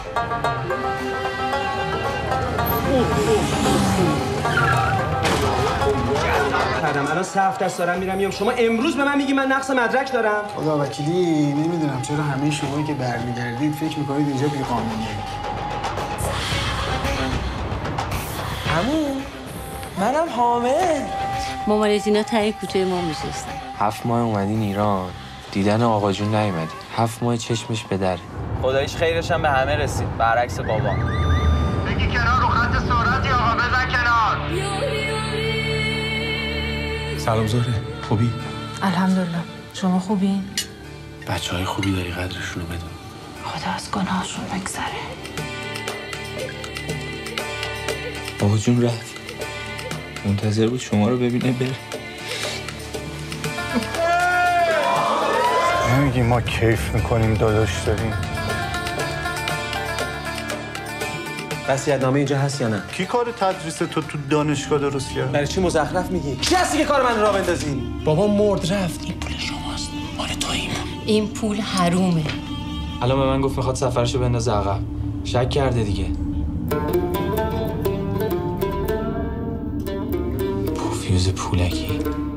الان 3 هفته است دارم میرم میام، شما امروز به من میگی من نقص مدرک دارم؟ خدا وکیلی نمیدونم چرا همه شمایی که برمیگردید فکر میکنید اینجا بی‌قانونیه. عمو منم حامل. مامانت اینا تایی کوچه ما میشستن. 7 ماه اومدین ایران، دیدن آقا جون نیومدی. 7 ماه چشمش به دره. خداییش خیرش هم به همه رسید، برعکس بابا. بگی کنار رو خط سرعتی آقا، بزن کنار. سلام زهره، خوبی؟ الحمدلله. شما خوبین؟ بچه‌های خوبی داری، قدرشون رو بدون. خدا از گناهشون بگذره. آقا جون رفت، منتظر بود شما رو ببینه بره. نمیگی ما کیف میکنیم داداش داریم؟ وصیت‌نامه اینجا هست یا نه؟ کی کار تدریس تو دانشگاه درست کرد؟ برای چی مزخرف میگی؟ کی هستی که کار من رو راه بندازی؟ بابا مرد رفت، این پول شماست، مال توییم. این پول حرومه. الان به من گفت میخواد سفرشو بندازه عقب. شک کرده دیگه. پوفیوز پولکی.